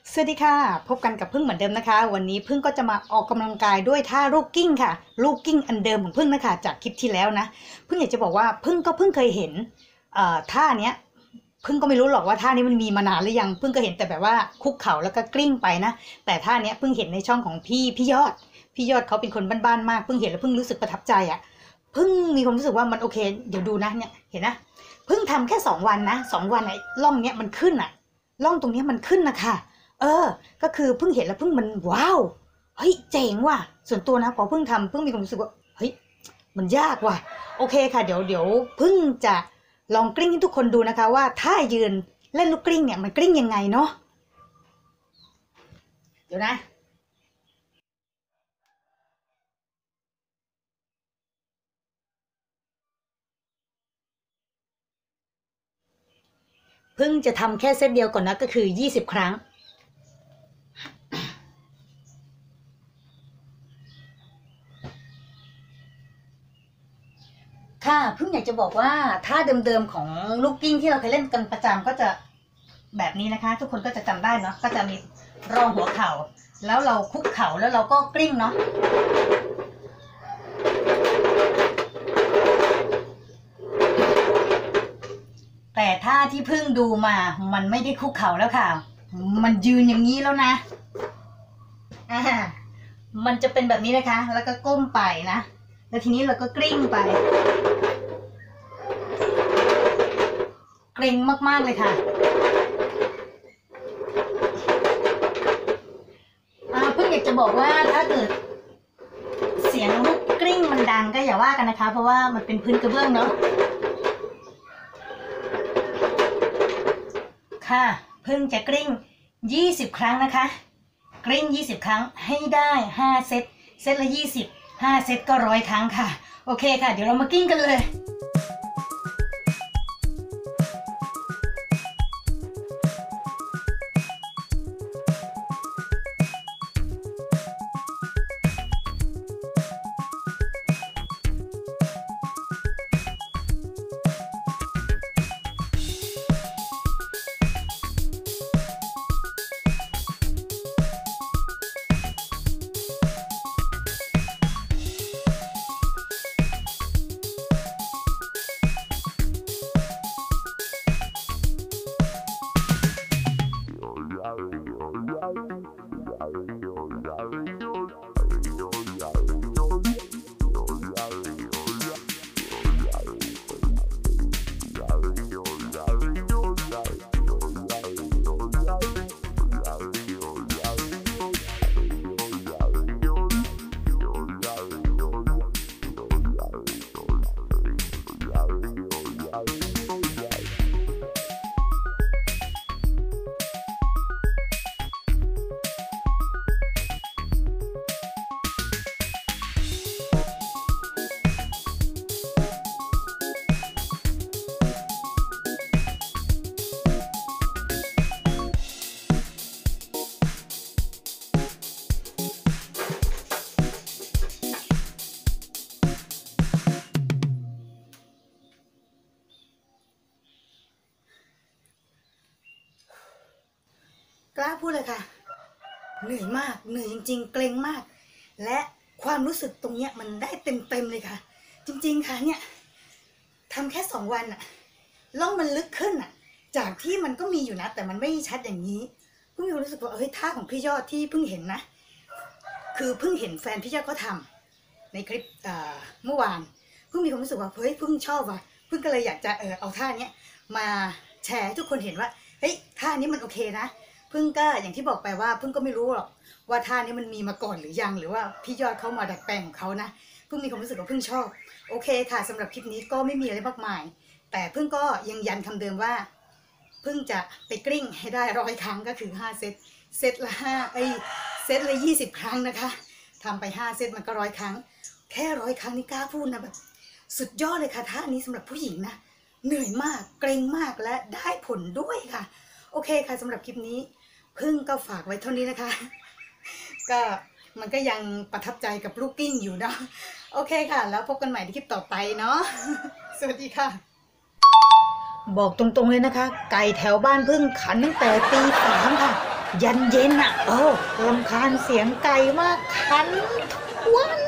สวัสดีค่ะพบกันกับพึ่งเหมือนเดิมนะคะวันนี้พึ่งก็จะมาออกกำลังกายด้วยท่าลูกกิ้งค่ะลูกกิ้งอันเดิมของพึ่งนะคะจากคลิปที่แล้วนะพึ่งอยากจะบอกว่าพึ่งเคยเห็นท่าเนี้ยพึ่งก็ไม่รู้หรอกว่าท่านี้มันมีมานานหรือยังพึ่งก็เห็นแต่แบบว่าคุกเข่าแล้วก็กลิ้งไปนะแต่ท่าเนี้ยพึ่งเห็นในช่องของพี่ยอดเขาเป็นคนบ้านๆมากพึ่งเห็นแล้วพึ่งรู้สึกประทับใจอ่ะพึ่งมีความรู้สึกว่ามันโอเคเดี๋ยวดูนะเนี่ยเห็นนะพึ่งทำแค่2 วันนะ2 วันไอ้ร่องเนี้ยมันขึ้นอ่ะร่องตรงนี้มันขึ้นนะคะก็คือเพิ่งเห็นแล้วเพิ่งมันว้าวเฮ้ยเจ๋งว่ะส่วนตัวนะพอเพิ่งทำเพิ่งมีความรู้สึกว่าเฮ้ยมันยากว่ะโอเคค่ะเดี๋ยวเพิ่งจะลองกลิ้งให้ทุกคนดูนะคะว่าถ้ายืนเล่นลูกกลิ้งเนี่ยมันกลิ้งยังไงเนาะเดี๋ยวนะเพิ่งจะทำแค่เซตเดียวก่อนนะก็คือ20 ครั้งค่ะเพิ่งอยากจะบอกว่าท่าเดิมๆของลูกกิ้งที่เราเคยเล่นกันประจำก็จะแบบนี้นะคะทุกคนก็จะจำได้เนาะก็จะมีรองหัวเข่าแล้วเราคุกเข่าแล้วเราก็กลิ้งเนาะแต่ท่าที่เพิ่งดูมามันไม่ได้คุกเข่าแล้วค่ะมันยืนอย่างนี้แล้วนะมันจะเป็นแบบนี้นะคะแล้วก็ก้มไปนะแล้วทีนี้เราก็กลิ้งไปเกร็งมากๆเลยค่ะเพิ่งอยากจะบอกว่าถ้าเกิดเสียงลูกกลิ้งมันดังก็อย่าว่ากันนะคะเพราะว่ามันเป็นพื้นกระเบื้องเนาะค่ะเพิ่งจะกลิ้ง20 ครั้งนะคะกลิ้ง20 ครั้งให้ได้5 เซตเซตละ20 5 เซตก็100 ครั้งค่ะโอเคค่ะเดี๋ยวเรามากลิ้งกันเลยกล้าพูดเลยค่ะเหนื่อยมากเหนื่อยจริงๆเกร็งมากและความรู้สึกตรงเนี้ยมันได้เต็มเลยค่ะจริงๆค่ะเนี่ยทำแค่2 วันอะล่องมันลึกขึ้นอะจากที่มันก็มีอยู่นะแต่มันไม่ชัดอย่างนี้เพิ่งมีความรู้สึกว่าเฮ้ยท่าของพี่ยอดที่เพิ่งเห็นนะคือเพิ่งเห็นแฟนพี่ยอดเขาทำในคลิปเมื่อวานเพิ่งมีความรู้สึกว่าเฮ้ยเพิ่งชอบว่ะเพิ่งก็เลยอยากจะเอาท่าเนี้ยมาแชร์ให้ทุกคนเห็นว่าเฮ้ยท่านี้มันโอเคนะพึ่งก็อย่างที่บอกไปว่าพึ่งก็ไม่รู้หรอกว่าท่านี้มันมีมาก่อนหรือยังหรือว่าพี่ยอดเขามาดัดแปลงของเขานะพึ่งมีความรู้สึกว่าพึ่งชอบโอเคค่ะสำหรับคลิปนี้ก็ไม่มีอะไรมากมายแต่พึ่งก็ยังยันคำเดิมว่าพึ่งจะไปกลิ้งให้ได้100 ครั้งก็คือ5 เซตเซตละเซตละ20 ครั้งนะคะทำไป5 เซตมันก็100 ครั้งแค่100 ครั้งนี่กล้าพูดนะแบบสุดยอดเลยค่ะท่านี้สำหรับผู้หญิงนะเหนื่อยมากเกรงมากและได้ผลด้วยค่ะโอเคค่ะสำหรับคลิปนี้พึ่งก็ฝากไว้เท่านี้นะคะก็มันก็ยังประทับใจกับลูกกิ้งอยู่เนาะโอเคค่ะแล้วพบกันใหม่ในคลิปต่อไปเนาะสวัสดีค่ะบอกตรงๆเลยนะคะไก่แถวบ้านพึ่งขันตั้งแต่ตี 3ค่ะยันเย็นอ่ะรำคาญเสียงไก่มากคันทุกวัน